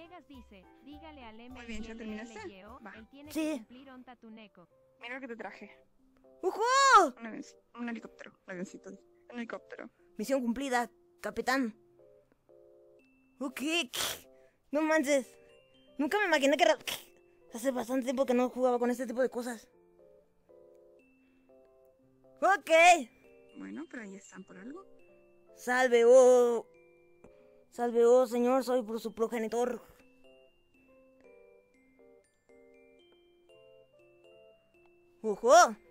Venegas dice, dígale al M. Muy bien, ¿ya terminaste? Va. Él tiene Sí. que cumplir onta tuneco. Mira lo que te traje. ¡Ujú! Un helicóptero. Un avioncito. Un helicóptero. Misión cumplida, capitán. Ok. No manches. Nunca me imaginé que era... Hace bastante tiempo que no jugaba con este tipo de cosas. Ok. Bueno, pero ahí están por algo. Salve, oh. Salve, oh, señor. Soy por su progenitor. ¡Ojo!